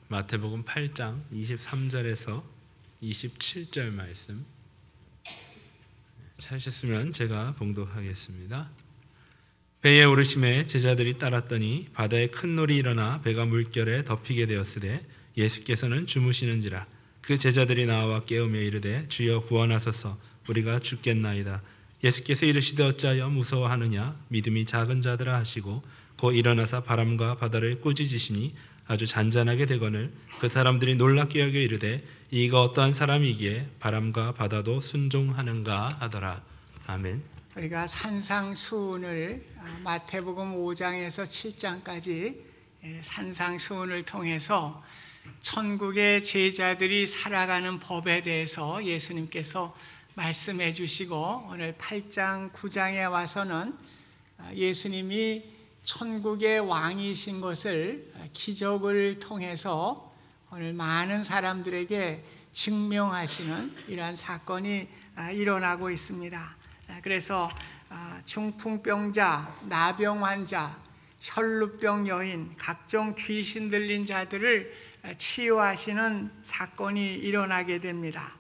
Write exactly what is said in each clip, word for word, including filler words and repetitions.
마태복음 팔 장 이십삼 절에서 이십칠 절 말씀 찾으셨으면 제가 봉독하겠습니다. 배에 오르심에 제자들이 따랐더니 바다에 큰 놀이 일어나 배가 물결에 덮이게 되었으되 예수께서는 주무시는지라. 그 제자들이 나와 깨우며 이르되 주여 구원하소서, 우리가 죽겠나이다. 예수께서 이르시되 어찌하여 무서워하느냐, 믿음이 작은 자들아 하시고 곧 일어나사 바람과 바다를 꾸짖으시니 아주 잔잔하게 되거늘 그 사람들이 놀랍게 여겨 이르되 이가 어떠한 사람이기에 바람과 바다도 순종하는가 하더라. 아멘. 우리가 산상수훈을 마태복음 오 장에서 칠 장까지 산상수훈을 통해서 천국의 제자들이 살아가는 법에 대해서 예수님께서 말씀해 주시고, 오늘 팔 장 구 장에 와서는 예수님이 천국의 왕이신 것을 기적을 통해서 오늘 많은 사람들에게 증명하시는 이러한 사건이 일어나고 있습니다. 그래서 중풍병자, 나병 환자, 혈루병 여인, 각종 귀신 들린 자들을 치유하시는 사건이 일어나게 됩니다.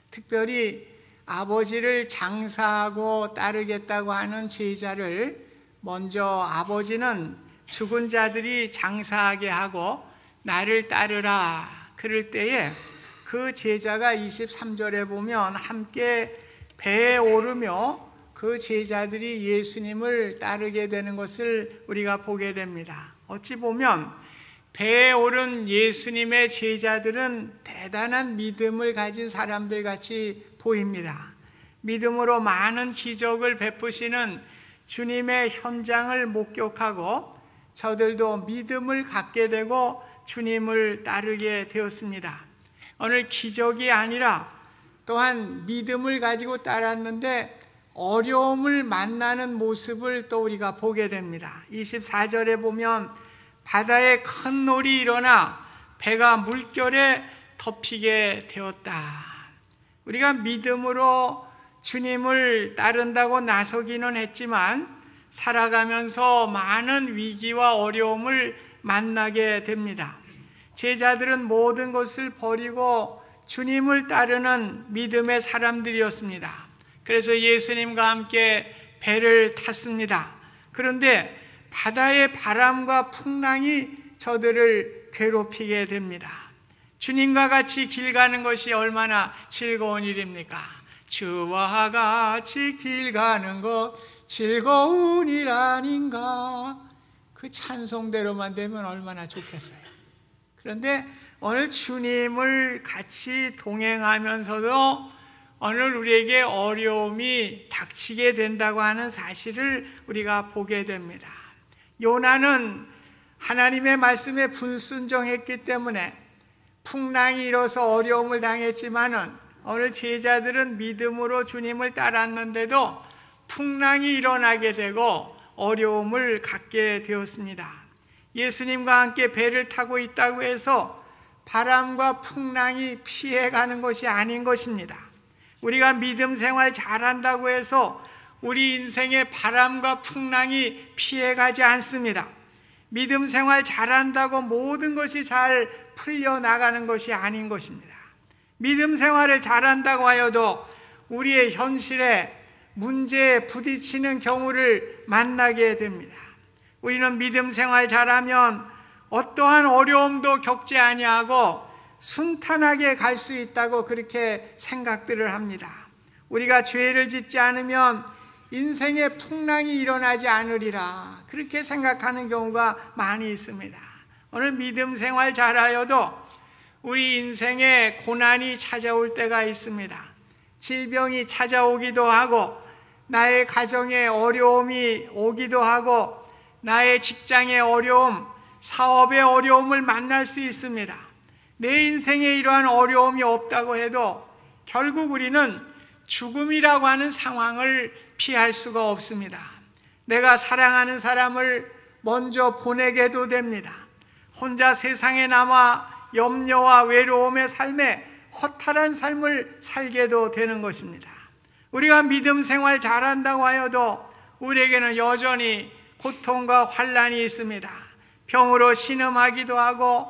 특별히 아버지를 장사하고 따르겠다고 하는 제자를 먼저 아버지는 죽은 자들이 장사하게 하고 나를 따르라 그럴 때에 그 제자가 이십삼 절에 보면 함께 배에 오르며 그 제자들이 예수님을 따르게 되는 것을 우리가 보게 됩니다. 어찌 보면 배에 오른 예수님의 제자들은 대단한 믿음을 가진 사람들 같이 보입니다. 믿음으로 많은 기적을 베푸시는 주님의 현장을 목격하고 저들도 믿음을 갖게 되고 주님을 따르게 되었습니다. 오늘 기적이 아니라 또한 믿음을 가지고 따랐는데 어려움을 만나는 모습을 또 우리가 보게 됩니다. 이십사 절에 보면 바다에 큰 놀이 일어나 배가 물결에 덮이게 되었다. 우리가 믿음으로 주님을 따른다고 나서기는 했지만 살아가면서 많은 위기와 어려움을 만나게 됩니다. 제자들은 모든 것을 버리고 주님을 따르는 믿음의 사람들이었습니다. 그래서 예수님과 함께 배를 탔습니다. 그런데 바다의 바람과 풍랑이 저들을 괴롭히게 됩니다. 주님과 같이 길 가는 것이 얼마나 즐거운 일입니까? 주와 같이 길 가는 것 즐거운 일 아닌가. 그 찬송대로만 되면 얼마나 좋겠어요. 그런데 오늘 주님을 같이 동행하면서도 오늘 우리에게 어려움이 닥치게 된다고 하는 사실을 우리가 보게 됩니다. 요나는 하나님의 말씀에 불순종했기 때문에 풍랑이 일어서 어려움을 당했지만은 오늘 제자들은 믿음으로 주님을 따랐는데도 풍랑이 일어나게 되고 어려움을 갖게 되었습니다. 예수님과 함께 배를 타고 있다고 해서 바람과 풍랑이 피해가는 것이 아닌 것입니다. 우리가 믿음 생활 잘한다고 해서 우리 인생의 바람과 풍랑이 피해가지 않습니다. 믿음 생활 잘한다고 모든 것이 잘 풀려나가는 것이 아닌 것입니다. 믿음 생활을 잘한다고 하여도 우리의 현실에 문제에 부딪히는 경우를 만나게 됩니다. 우리는 믿음 생활 잘하면 어떠한 어려움도 겪지 아니하고 순탄하게 갈 수 있다고 그렇게 생각들을 합니다. 우리가 죄를 짓지 않으면 인생에 풍랑이 일어나지 않으리라 그렇게 생각하는 경우가 많이 있습니다. 오늘 믿음 생활 잘하여도 우리 인생에 고난이 찾아올 때가 있습니다. 질병이 찾아오기도 하고 나의 가정에 어려움이 오기도 하고 나의 직장의 어려움, 사업의 어려움을 만날 수 있습니다. 내 인생에 이러한 어려움이 없다고 해도 결국 우리는 죽음이라고 하는 상황을 피할 수가 없습니다. 내가 사랑하는 사람을 먼저 보내게도 됩니다. 혼자 세상에 남아 염려와 외로움의 삶에 허탈한 삶을 살게도 되는 것입니다. 우리가 믿음 생활 잘한다고 하여도 우리에게는 여전히 고통과 환난이 있습니다. 병으로 신음하기도 하고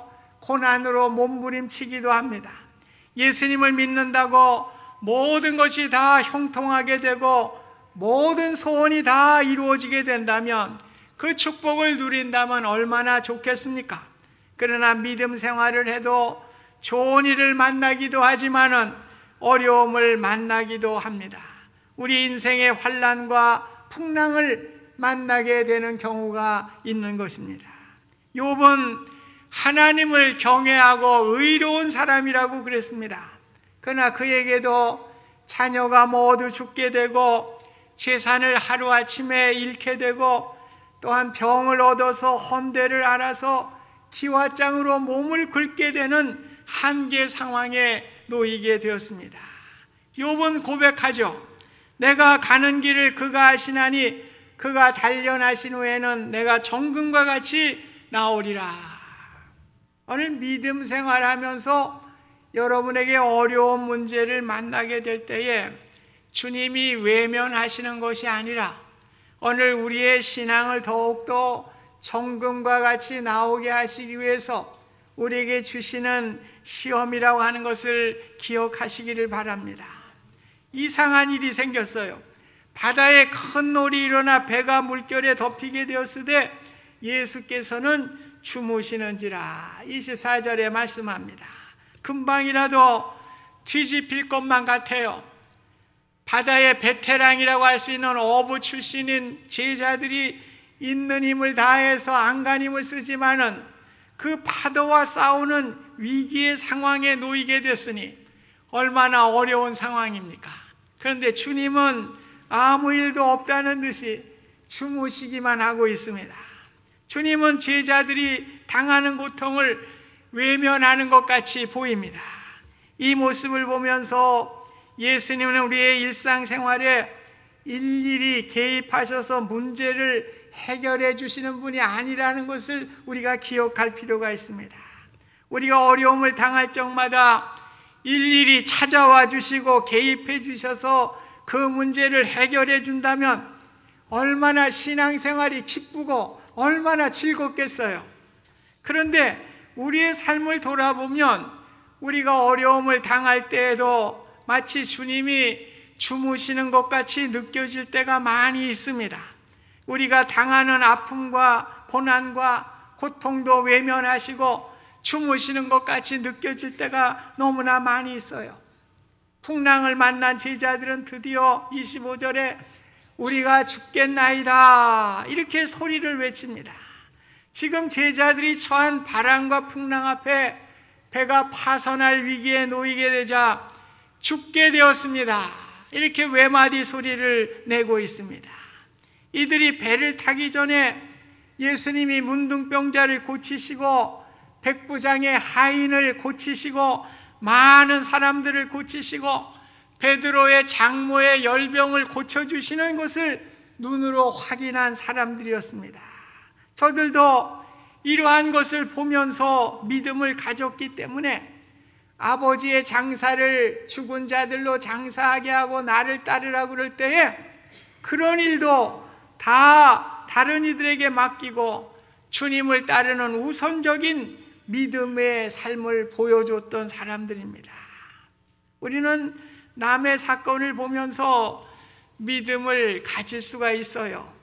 고난으로 몸부림치기도 합니다. 예수님을 믿는다고 모든 것이 다 형통하게 되고 모든 소원이 다 이루어지게 된다면, 그 축복을 누린다면 얼마나 좋겠습니까? 그러나 믿음 생활을 해도 좋은 일을 만나기도 하지만은 어려움을 만나기도 합니다. 우리 인생의 환난과 풍랑을 만나게 되는 경우가 있는 것입니다. 욥은 하나님을 경외하고 의로운 사람이라고 그랬습니다. 그러나 그에게도 자녀가 모두 죽게 되고 재산을 하루아침에 잃게 되고 또한 병을 얻어서 헌대를 앓아서 기와장으로 몸을 긁게 되는 한계 상황에 놓이게 되었습니다. 욥은 고백하죠. 내가 가는 길을 그가 아시나니 그가 단련하신 후에는 내가 정금과 같이 나오리라. 오늘 믿음 생활하면서 여러분에게 어려운 문제를 만나게 될 때에 주님이 외면하시는 것이 아니라 오늘 우리의 신앙을 더욱더 정금과 같이 나오게 하시기 위해서 우리에게 주시는 시험이라고 하는 것을 기억하시기를 바랍니다. 이상한 일이 생겼어요. 바다에 큰 놀이 일어나 배가 물결에 덮이게 되었으되 예수께서는 주무시는지라. 이십사 절에 말씀합니다. 금방이라도 뒤집힐 것만 같아요. 바다의 베테랑이라고 할 수 있는 어부 출신인 제자들이 있는 힘을 다해서 안간힘을 쓰지만은 그 파도와 싸우는 위기의 상황에 놓이게 됐으니 얼마나 어려운 상황입니까? 그런데 주님은 아무 일도 없다는 듯이 주무시기만 하고 있습니다. 주님은 제자들이 당하는 고통을 외면하는 것 같이 보입니다. 이 모습을 보면서 예수님은 우리의 일상생활에 일일이 개입하셔서 문제를 해결해 주시는 분이 아니라는 것을 우리가 기억할 필요가 있습니다. 우리가 어려움을 당할 적마다 일일이 찾아와 주시고 개입해 주셔서 그 문제를 해결해 준다면 얼마나 신앙생활이 기쁘고 얼마나 즐겁겠어요. 그런데 우리의 삶을 돌아보면 우리가 어려움을 당할 때에도 마치 주님이 주무시는 것 같이 느껴질 때가 많이 있습니다. 우리가 당하는 아픔과 고난과 고통도 외면하시고 주무시는 것 같이 느껴질 때가 너무나 많이 있어요. 풍랑을 만난 제자들은 드디어 이십오 절에 우리가 죽겠나이다 이렇게 소리를 외칩니다. 지금 제자들이 처한 바람과 풍랑 앞에 배가 파선할 위기에 놓이게 되자 죽게 되었습니다 이렇게 외마디 소리를 내고 있습니다. 이들이 배를 타기 전에 예수님이 문둥병자를 고치시고 백부장의 하인을 고치시고 많은 사람들을 고치시고 베드로의 장모의 열병을 고쳐주시는 것을 눈으로 확인한 사람들이었습니다. 저들도 이러한 것을 보면서 믿음을 가졌기 때문에 아버지의 장사를 죽은 자들로 장사하게 하고 나를 따르라고 그럴 때에 그런 일도 다 다른 이들에게 맡기고 주님을 따르는 우선적인 믿음의 삶을 보여줬던 사람들입니다. 우리는 남의 사건을 보면서 믿음을 가질 수가 있어요.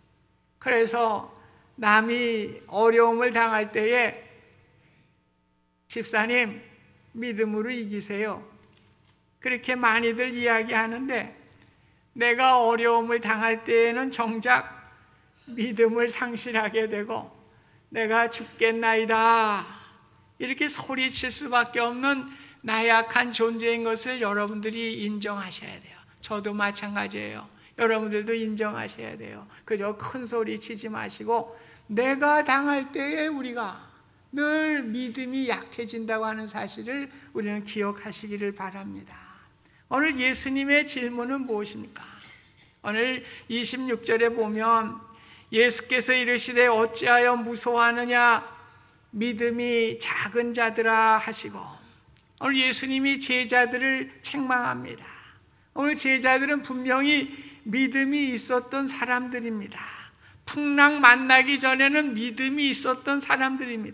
그래서 남이 어려움을 당할 때에 집사님 믿음으로 이기세요 그렇게 많이들 이야기하는데 내가 어려움을 당할 때에는 정작 믿음을 상실하게 되고 내가 죽겠나이다 이렇게 소리칠 수밖에 없는 나약한 존재인 것을 여러분들이 인정하셔야 돼요. 저도 마찬가지예요. 여러분들도 인정하셔야 돼요. 그저 큰 소리 치지 마시고 내가 당할 때에 우리가 늘 믿음이 약해진다고 하는 사실을 우리는 기억하시기를 바랍니다. 오늘 예수님의 질문은 무엇입니까? 오늘 이십육 절에 보면 예수께서 이르시되 어찌하여 무서워하느냐 믿음이 작은 자들아 하시고 오늘 예수님이 제자들을 책망합니다. 오늘 제자들은 분명히 믿음이 있었던 사람들입니다. 풍랑 만나기 전에는 믿음이 있었던 사람들입니다.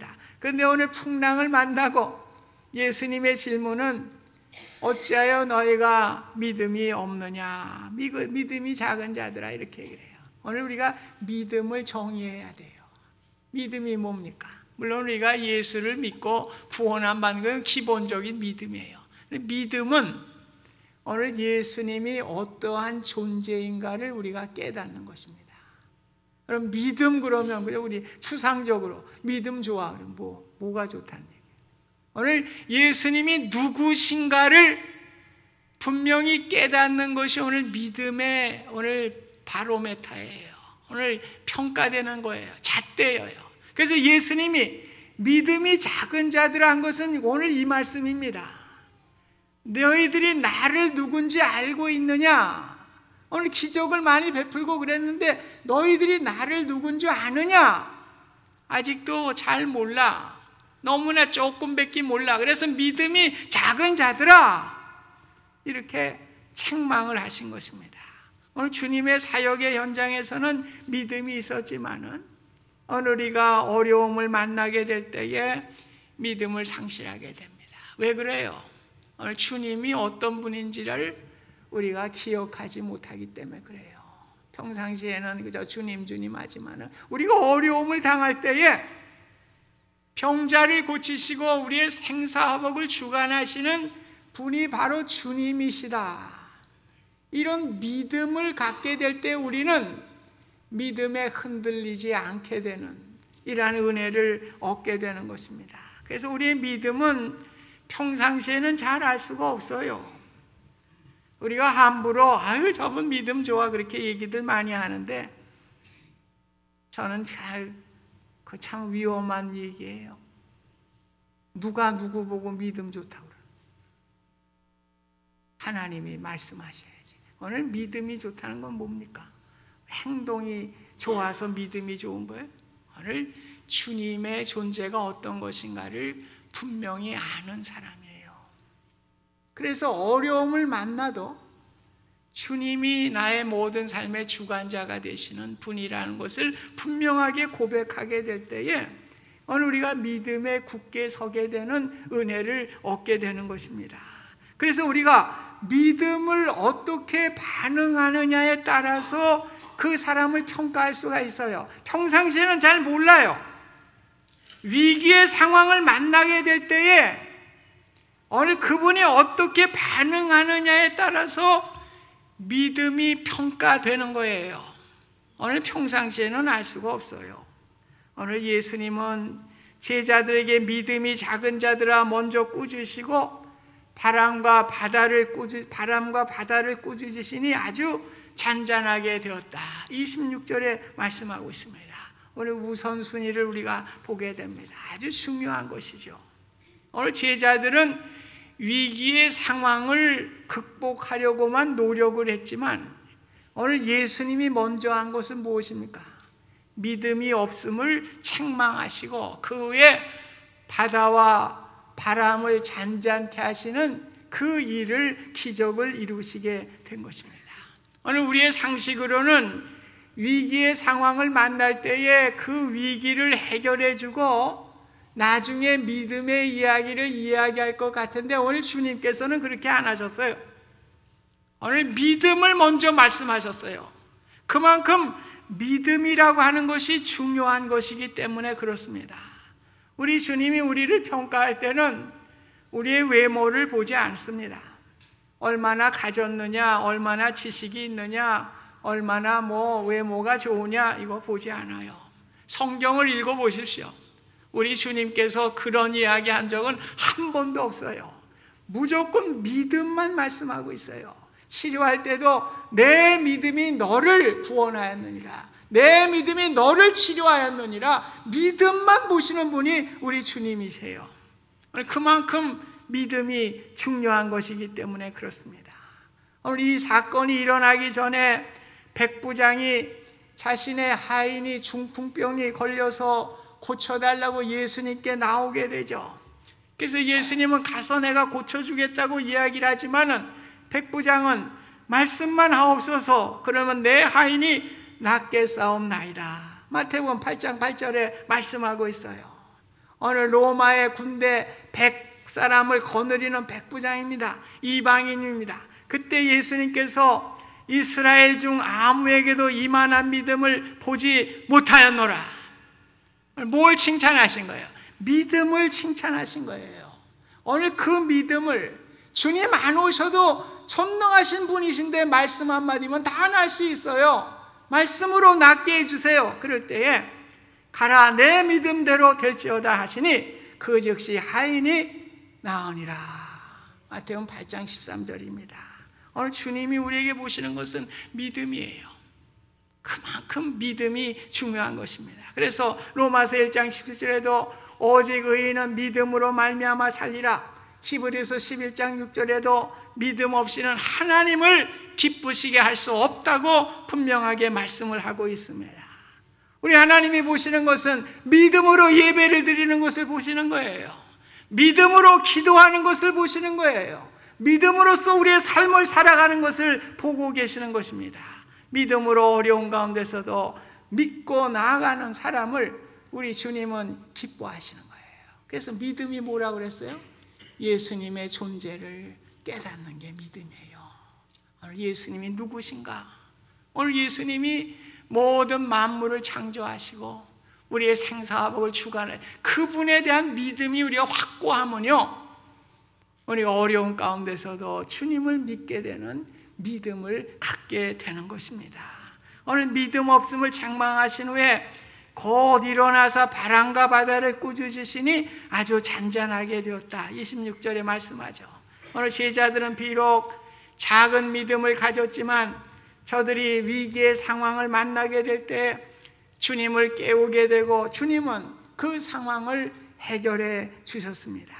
그런데 오늘 풍랑을 만나고 예수님의 질문은 어찌하여 너희가 믿음이 없느냐, 믿음이 작은 자들아, 이렇게 얘기를 해요. 오늘 우리가 믿음을 정의해야 돼요. 믿음이 뭡니까? 물론 우리가 예수를 믿고 구원함 받는 건 기본적인 믿음이에요. 근데 믿음은 오늘 예수님이 어떠한 존재인가를 우리가 깨닫는 것입니다. 그럼 믿음 그러면 그냥 우리 추상적으로 믿음 좋아, 그럼 뭐 뭐가 좋다는 얘기예요. 오늘 예수님이 누구신가를 분명히 깨닫는 것이 오늘 믿음의 오늘 바로메타예요. 오늘 평가되는 거예요. 잣대예요. 그래서 예수님이 믿음이 작은 자들아 한 것은 오늘 이 말씀입니다. 너희들이 나를 누군지 알고 있느냐? 오늘 기적을 많이 베풀고 그랬는데 너희들이 나를 누군지 아느냐? 아직도 잘 몰라. 너무나 조금밖에 몰라. 그래서 믿음이 작은 자들아, 이렇게 책망을 하신 것입니다. 오늘 주님의 사역의 현장에서는 믿음이 있었지만은 오늘 우리가 어려움을 만나게 될 때에 믿음을 상실하게 됩니다. 왜 그래요? 오늘 주님이 어떤 분인지를 우리가 기억하지 못하기 때문에 그래요. 평상시에는 그저 주님 주님 하지만은 우리가 어려움을 당할 때에 병자를 고치시고 우리의 생사화복을 주관하시는 분이 바로 주님이시다. 이런 믿음을 갖게 될 때 우리는 믿음에 흔들리지 않게 되는 이러한 은혜를 얻게 되는 것입니다. 그래서 우리의 믿음은 평상시에는 잘 알 수가 없어요. 우리가 함부로 아유 저분 믿음 좋아 그렇게 얘기들 많이 하는데 저는 잘 그 참 위험한 얘기예요. 누가 누구 보고 믿음 좋다고 그래요. 하나님이 말씀하셔야지. 오늘 믿음이 좋다는 건 뭡니까? 행동이 좋아서 믿음이 좋은 거예요? 오늘 주님의 존재가 어떤 것인가를 분명히 아는 사람이에요. 그래서 어려움을 만나도 주님이 나의 모든 삶의 주관자가 되시는 분이라는 것을 분명하게 고백하게 될 때에 오늘 우리가 믿음에 굳게 서게 되는 은혜를 얻게 되는 것입니다. 그래서 우리가 믿음을 어떻게 반응하느냐에 따라서 그 사람을 평가할 수가 있어요. 평상시에는 잘 몰라요. 위기의 상황을 만나게 될 때에 오늘 그분이 어떻게 반응하느냐에 따라서 믿음이 평가되는 거예요. 오늘 평상시에는 알 수가 없어요. 오늘 예수님은 제자들에게 믿음이 작은 자들아 먼저 꾸짖으시고 바람과 바다를 꾸짖 바람과 바다를 꾸짖으시니 아주 잔잔하게 되었다. 이십육 절에 말씀하고 있습니다. 오늘 우선순위를 우리가 보게 됩니다. 아주 중요한 것이죠. 오늘 제자들은 위기의 상황을 극복하려고만 노력을 했지만 오늘 예수님이 먼저 한 것은 무엇입니까? 믿음이 없음을 책망하시고 그 후에 바다와 바람을 잔잔케 하시는 그 일을 기적을 이루시게 된 것입니다. 오늘 우리의 상식으로는 위기의 상황을 만날 때에 그 위기를 해결해 주고 나중에 믿음의 이야기를 이야기할 것 같은데 오늘 주님께서는 그렇게 안 하셨어요. 오늘 믿음을 먼저 말씀하셨어요. 그만큼 믿음이라고 하는 것이 중요한 것이기 때문에 그렇습니다. 우리 주님이 우리를 평가할 때는 우리의 외모를 보지 않습니다. 얼마나 가졌느냐, 얼마나 지식이 있느냐, 얼마나 뭐 외모가 좋으냐 이거 보지 않아요. 성경을 읽어보십시오. 우리 주님께서 그런 이야기 한 적은 한 번도 없어요. 무조건 믿음만 말씀하고 있어요. 치료할 때도 내 믿음이 너를 구원하였느니라, 내 믿음이 너를 치료하였느니라, 믿음만 보시는 분이 우리 주님이세요. 그만큼 믿음이 중요한 것이기 때문에 그렇습니다. 오늘 이 사건이 일어나기 전에 백부장이 자신의 하인이 중풍병이 걸려서 고쳐달라고 예수님께 나오게 되죠. 그래서 예수님은 가서 내가 고쳐주겠다고 이야기를 하지만은 백부장은 말씀만 하옵소서, 그러면 내 하인이 낫게 싸움나이다. 마태복음 팔 장 팔 절에 말씀하고 있어요. 오늘 로마의 군대 백 사람을 거느리는 백부장입니다. 이방인입니다. 그때 예수님께서 이스라엘 중 아무에게도 이만한 믿음을 보지 못하였노라. 뭘 칭찬하신 거예요? 믿음을 칭찬하신 거예요. 오늘 그 믿음을 주님 안 오셔도 전능하신 분이신데 말씀 한마디면 다 날 수 있어요. 말씀으로 낫게 해주세요. 그럴 때에 가라 내 믿음대로 될지어다 하시니 그 즉시 하인이 나으니라. 마태복음 팔 장 십삼 절입니다. 오늘 주님이 우리에게 보시는 것은 믿음이에요. 그만큼 믿음이 중요한 것입니다. 그래서 로마서 일 장 십칠 절에도 오직 의인은 믿음으로 말미암아 살리라. 히브리서 십일 장 육 절에도 믿음 없이는 하나님을 기쁘시게 할 수 없다고 분명하게 말씀을 하고 있습니다. 우리 하나님이 보시는 것은 믿음으로 예배를 드리는 것을 보시는 거예요. 믿음으로 기도하는 것을 보시는 거예요. 믿음으로써 우리의 삶을 살아가는 것을 보고 계시는 것입니다. 믿음으로 어려운 가운데서도 믿고 나아가는 사람을 우리 주님은 기뻐하시는 거예요. 그래서 믿음이 뭐라고 그랬어요? 예수님의 존재를 깨닫는 게 믿음이에요. 오늘 예수님이 누구신가? 오늘 예수님이 모든 만물을 창조하시고 우리의 생사화복을 주관해 그분에 대한 믿음이 우리가 확고하면요, 우리가 어려운 가운데서도 주님을 믿게 되는 믿음을 갖게 되는 것입니다. 오늘 믿음 없음을 책망하신 후에 곧 일어나서 바람과 바다를 꾸짖으시니 아주 잔잔하게 되었다. 이십육 절에 말씀하죠. 오늘 제자들은 비록 작은 믿음을 가졌지만 저들이 위기의 상황을 만나게 될 때 주님을 깨우게 되고 주님은 그 상황을 해결해 주셨습니다.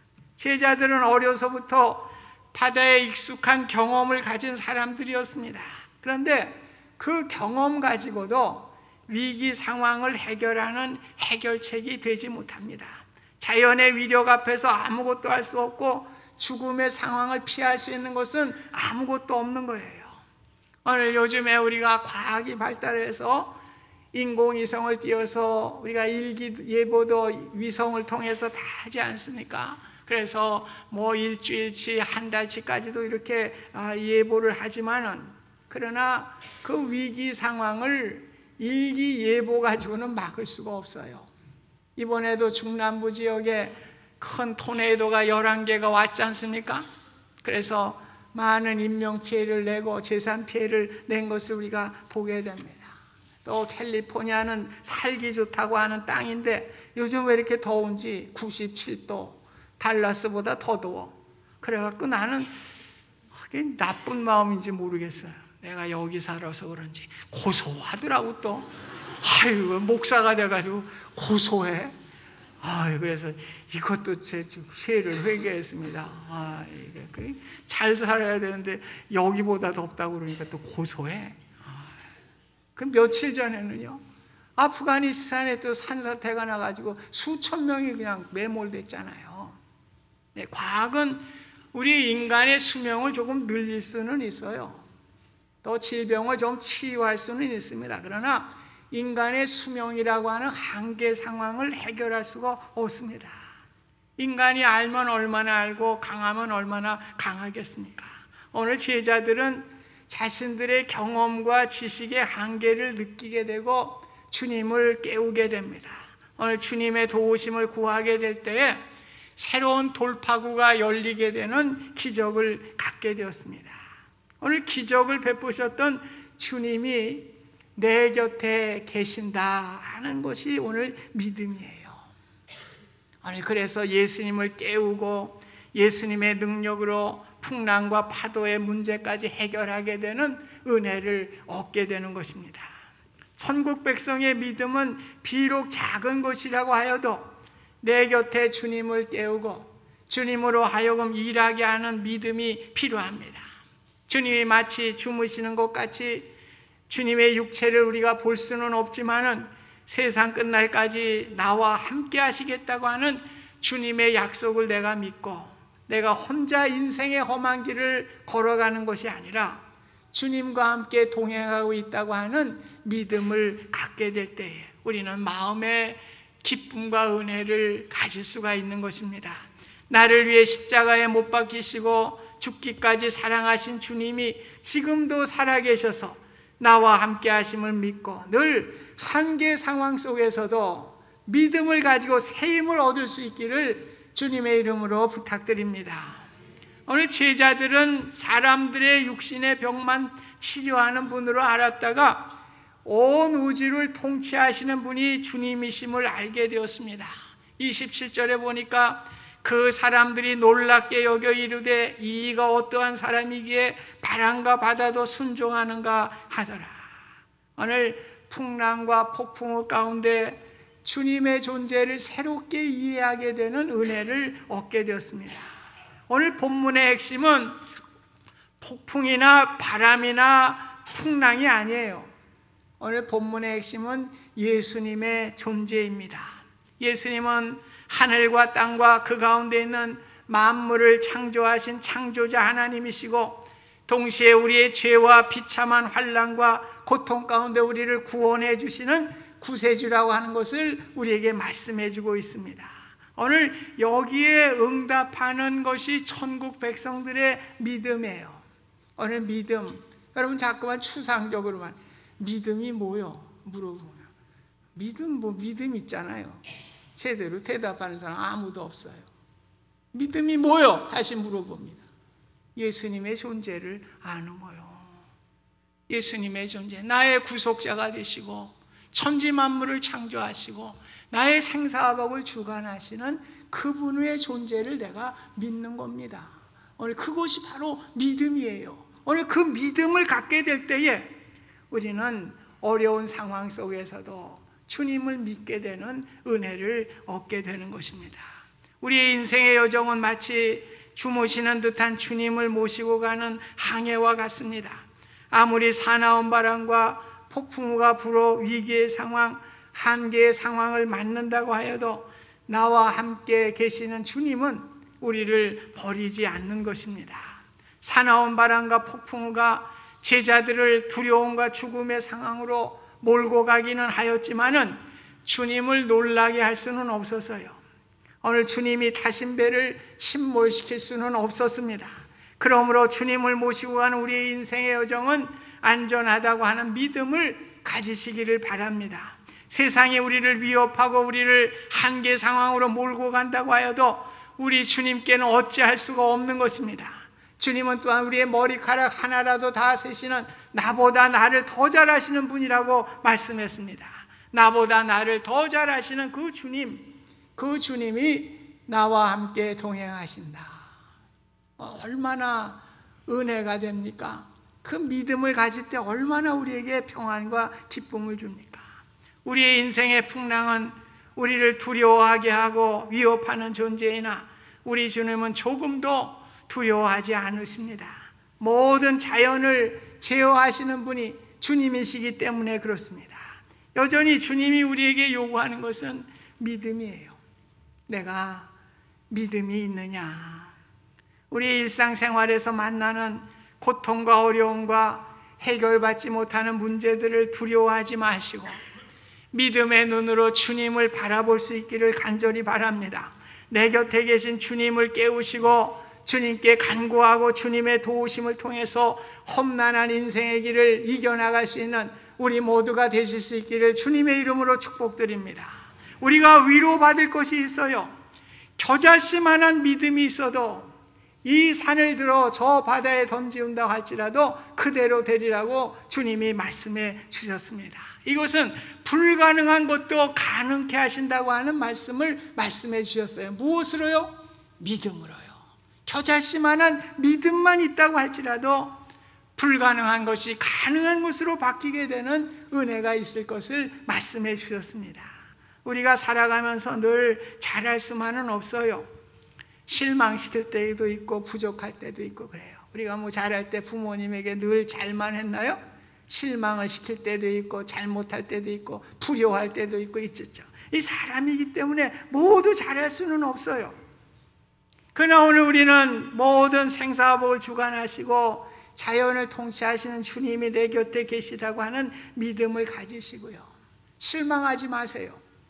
제자들은 어려서부터 바다에 익숙한 경험을 가진 사람들이었습니다. 그런데 그 경험 가지고도 위기 상황을 해결하는 해결책이 되지 못합니다. 자연의 위력 앞에서 아무것도 할 수 없고 죽음의 상황을 피할 수 있는 것은 아무것도 없는 거예요. 오늘 요즘에 우리가 과학이 발달해서 인공위성을 띄워서 우리가 일기예보도 위성을 통해서 다 하지 않습니까? 그래서 뭐 일주일치 한 달치까지도 이렇게 예보를 하지만은, 그러나 그 위기 상황을 일기예보 가지고는 막을 수가 없어요. 이번에도 중남부 지역에 큰 토네이도가 열한 개가 왔지 않습니까? 그래서 많은 인명피해를 내고 재산 피해를 낸 것을 우리가 보게 됩니다. 또 캘리포니아는 살기 좋다고 하는 땅인데 요즘 왜 이렇게 더운지 구십칠 도, 달라스보다 더 더워. 그래갖고 나는 그게 나쁜 마음인지 모르겠어요. 내가 여기 살아서 그런지 고소하더라고. 또 아유, 목사가 돼가지고 고소해. 아, 그래서 이것도 제 죄를 회개했습니다. 아, 이게 잘 살아야 되는데 여기보다 덥다고 그러니까 또 고소해. 아, 그 며칠 전에는요, 아프가니스탄에 또 산사태가 나가지고 수천 명이 그냥 매몰됐잖아요. 네, 과학은 우리 인간의 수명을 조금 늘릴 수는 있어요. 또 질병을 좀 치유할 수는 있습니다. 그러나 인간의 수명이라고 하는 한계 상황을 해결할 수가 없습니다. 인간이 알면 얼마나 알고 강하면 얼마나 강하겠습니까? 오늘 제자들은 자신들의 경험과 지식의 한계를 느끼게 되고 주님을 깨우게 됩니다. 오늘 주님의 도우심을 구하게 될 때에 새로운 돌파구가 열리게 되는 기적을 갖게 되었습니다. 오늘 기적을 베푸셨던 주님이 내 곁에 계신다 하는 것이 오늘 믿음이에요. 오늘 그래서 예수님을 깨우고 예수님의 능력으로 풍랑과 파도의 문제까지 해결하게 되는 은혜를 얻게 되는 것입니다. 천국 백성의 믿음은 비록 작은 것이라고 하여도 내 곁에 주님을 깨우고 주님으로 하여금 일하게 하는 믿음이 필요합니다. 주님이 마치 주무시는 것 같이 주님의 육체를 우리가 볼 수는 없지만은 세상 끝날까지 나와 함께 하시겠다고 하는 주님의 약속을 내가 믿고 내가 혼자 인생의 험한 길을 걸어가는 것이 아니라 주님과 함께 동행하고 있다고 하는 믿음을 갖게 될 때에 우리는 마음의 기쁨과 은혜를 가질 수가 있는 것입니다. 나를 위해 십자가에 못 박히시고 죽기까지 사랑하신 주님이 지금도 살아계셔서 나와 함께 하심을 믿고 늘 한계 상황 속에서도 믿음을 가지고 새 힘을 얻을 수 있기를 주님의 이름으로 부탁드립니다. 오늘 제자들은 사람들의 육신의 병만 치료하는 분으로 알았다가 온 우주를 통치하시는 분이 주님이심을 알게 되었습니다. 이십칠 절에 보니까 그 사람들이 놀랍게 여겨 이르되 이가 어떠한 사람이기에 바람과 바다도 순종하는가 하더라. 오늘 풍랑과 폭풍우 가운데 주님의 존재를 새롭게 이해하게 되는 은혜를 얻게 되었습니다. 오늘 본문의 핵심은 폭풍이나 바람이나 풍랑이 아니에요. 오늘 본문의 핵심은 예수님의 존재입니다. 예수님은 하늘과 땅과 그 가운데 있는 만물을 창조하신 창조자 하나님이시고 동시에 우리의 죄와 비참한 환난과 고통 가운데 우리를 구원해 주시는 구세주라고 하는 것을 우리에게 말씀해 주고 있습니다. 오늘 여기에 응답하는 것이 천국 백성들의 믿음이에요. 오늘 믿음, 여러분 자꾸만 추상적으로만 믿음이 뭐요? 물어보면 믿음 뭐 믿음 있잖아요. 제대로 대답하는 사람 아무도 없어요. 믿음이 뭐요? 다시 물어봅니다. 예수님의 존재를 아는 거요. 예수님의 존재, 나의 구속자가 되시고 천지 만물을 창조하시고 나의 생사화복을 주관하시는 그분의 존재를 내가 믿는 겁니다. 오늘 그것이 바로 믿음이에요. 오늘 그 믿음을 갖게 될 때에 우리는 어려운 상황 속에서도 주님을 믿게 되는 은혜를 얻게 되는 것입니다. 우리의 인생의 여정은 마치 주무시는 듯한 주님을 모시고 가는 항해와 같습니다. 아무리 사나운 바람과 폭풍우가 불어 위기의 상황, 한계의 상황을 맞는다고 하여도 나와 함께 계시는 주님은 우리를 버리지 않는 것입니다. 사나운 바람과 폭풍우가 제자들을 두려움과 죽음의 상황으로 몰고 가기는 하였지만은 주님을 놀라게 할 수는 없었어요. 오늘 주님이 타신 배를 침몰시킬 수는 없었습니다. 그러므로 주님을 모시고 가는 우리의 인생의 여정은 안전하다고 하는 믿음을 가지시기를 바랍니다. 세상이 우리를 위협하고 우리를 한계 상황으로 몰고 간다고 하여도 우리 주님께는 어찌할 수가 없는 것입니다. 주님은 또한 우리의 머리카락 하나라도 다 세시는 나보다 나를 더 잘하시는 분이라고 말씀했습니다. 나보다 나를 더 잘하시는 그 주님, 그 주님이 나와 함께 동행하신다. 얼마나 은혜가 됩니까? 그 믿음을 가질 때 얼마나 우리에게 평안과 기쁨을 줍니까? 우리의 인생의 풍랑은 우리를 두려워하게 하고 위협하는 존재이나 우리 주님은 조금도 두려워하지 않으십니다. 모든 자연을 제어하시는 분이 주님이시기 때문에 그렇습니다. 여전히 주님이 우리에게 요구하는 것은 믿음이에요. 내가 믿음이 있느냐? 우리 일상생활에서 만나는 고통과 어려움과 해결받지 못하는 문제들을 두려워하지 마시고 믿음의 눈으로 주님을 바라볼 수 있기를 간절히 바랍니다. 내 곁에 계신 주님을 깨우시고 주님께 간구하고 주님의 도우심을 통해서 험난한 인생의 길을 이겨나갈 수 있는 우리 모두가 되실 수 있기를 주님의 이름으로 축복드립니다. 우리가 위로받을 것이 있어요. 겨자씨만한 믿음이 있어도 이 산을 들어 저 바다에 던지운다 할지라도 그대로 되리라고 주님이 말씀해 주셨습니다. 이것은 불가능한 것도 가능케 하신다고 하는 말씀을 말씀해 주셨어요. 무엇으로요? 믿음으로요. 겨자씨만한 믿음만 있다고 할지라도 불가능한 것이 가능한 것으로 바뀌게 되는 은혜가 있을 것을 말씀해 주셨습니다. 우리가 살아가면서 늘 잘할 수만은 없어요. 실망시킬 때도 있고 부족할 때도 있고 그래요. 우리가 뭐 잘할 때 부모님에게 늘 잘만 했나요? 실망을 시킬 때도 있고 잘못할 때도 있고 두려워할 때도 있고 있었죠. 이 사람이기 때문에 모두 잘할 수는 없어요. 그러나 오늘 우리는 모든 생사복을 주관하시고 자연을 통치하시는 주님이 내 곁에 계시다고 하는 믿음을 가지시고요. 실망하지 마세요.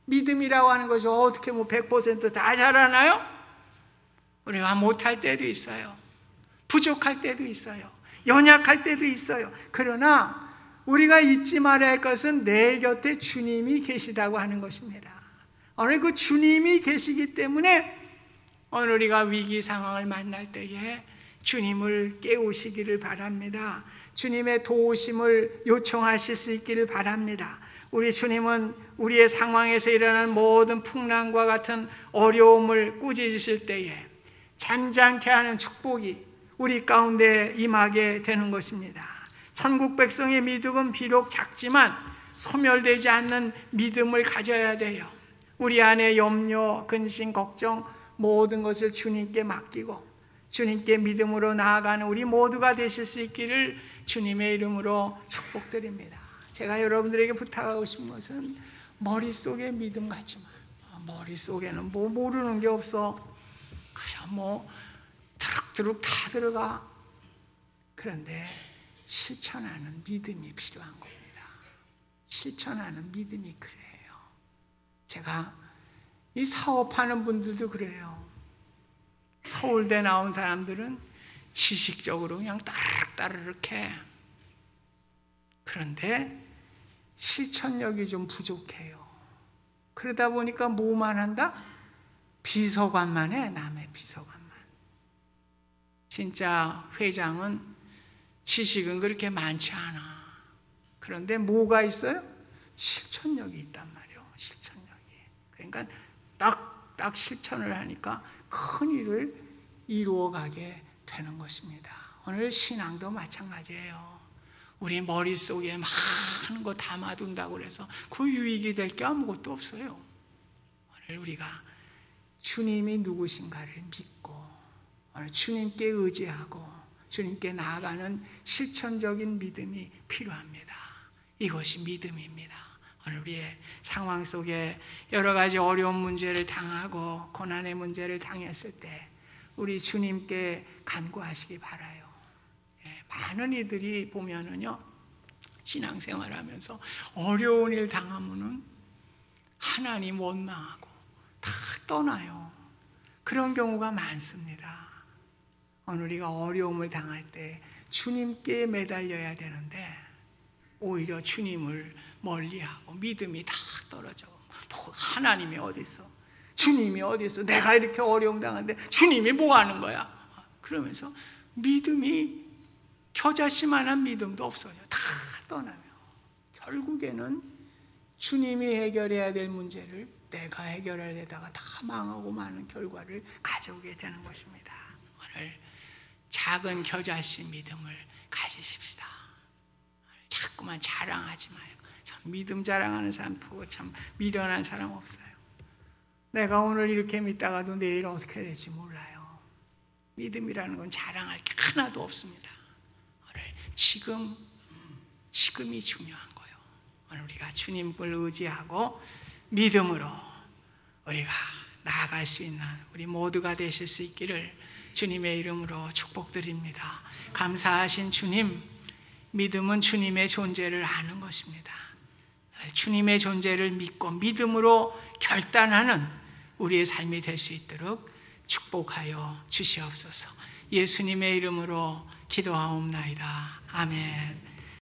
믿음이라고 하는 것이 어떻게 뭐 백 퍼센트 다 잘하나요? 우리가 못할 때도 있어요. 부족할 때도 있어요. 연약할 때도 있어요. 그러나 우리가 잊지 말아야 할 것은 내 곁에 주님이 계시다고 하는 것입니다. 오늘 그 주님이 계시기 때문에 오늘 우리가 위기 상황을 만날 때에 주님을 깨우시기를 바랍니다. 주님의 도우심을 요청하실 수 있기를 바랍니다. 우리 주님은 우리의 상황에서 일어나는 모든 풍랑과 같은 어려움을 꾸짖으실 때에 잔잔케 하는 축복이 우리 가운데 임하게 되는 것입니다. 천국 백성의 믿음은 비록 작지만 소멸되지 않는 믿음을 가져야 돼요. 우리 안에 염려, 근심, 걱정 모든 것을 주님께 맡기고 주님께 믿음으로 나아가는 우리 모두가 되실 수 있기를 주님의 이름으로 축복드립니다. 제가 여러분들에게 부탁하고 싶은 것은 머릿속에 믿음 갖지 마. 머릿속에는 뭐 모르는 게 없어. 그냥 뭐 드럭드럭 다 들어가. 그런데 실천하는 믿음이 필요한 겁니다. 실천하는 믿음이 그래요. 제가 이 사업하는 분들도 그래요. 서울대 나온 사람들은 지식적으로 그냥 따르륵따르륵 해. 그런데 실천력이 좀 부족해요. 그러다 보니까 뭐만 한다? 비서관만 해. 남의 비서관만. 진짜 회장은 지식은 그렇게 많지 않아. 그런데 뭐가 있어요? 실천력이 있단 말이에요. 실천력이. 그러니까 딱, 딱 실천을 하니까 큰 일을 이루어가게 되는 것입니다. 오늘 신앙도 마찬가지예요. 우리 머릿속에 많은 거 담아둔다고 해서 그 유익이 될 게 아무것도 없어요. 오늘 우리가 주님이 누구신가를 믿고 오늘 주님께 의지하고 주님께 나아가는 실천적인 믿음이 필요합니다. 이것이 믿음입니다. 오늘 우리의 상황 속에 여러 가지 어려운 문제를 당하고 고난의 문제를 당했을 때 우리 주님께 간구하시기 바라요. 예, 많은 이들이 보면은요, 신앙생활하면서 어려운 일 당하면은 하나님 원망하고 다 떠나요. 그런 경우가 많습니다. 오늘 우리가 어려움을 당할 때 주님께 매달려야 되는데 오히려 주님을 멀리하고 믿음이 다 떨어져. 하나님이 어디 있어? 주님이 어디 있어? 내가 이렇게 어려움 당하는데 주님이 뭐 하는 거야? 그러면서 믿음이 겨자씨만한 믿음도 없어요. 다 떠나요. 결국에는 주님이 해결해야 될 문제를 내가 해결하려다가 다 망하고 마는 결과를 가져오게 되는 것입니다. 오늘 작은 겨자씨 믿음을 가지십시다. 자꾸만 자랑하지 마요. 참 믿음 자랑하는 사람 보고 참 미련한 사람 없어요. 내가 오늘 이렇게 믿다가도 내일 어떻게 될지 몰라요. 믿음이라는 건 자랑할 게 하나도 없습니다. 오늘 지금, 지금이 중요한 거예요. 오늘 우리가 주님을 의지하고 믿음으로 우리가 나아갈 수 있는 우리 모두가 되실 수 있기를 주님의 이름으로 축복드립니다. 감사하신 주님, 믿음은 주님의 존재를 아는 것입니다. 주님의 존재를 믿고 믿음으로 결단하는 우리의 삶이 될 수 있도록 축복하여 주시옵소서. 예수님의 이름으로 기도하옵나이다. 아멘.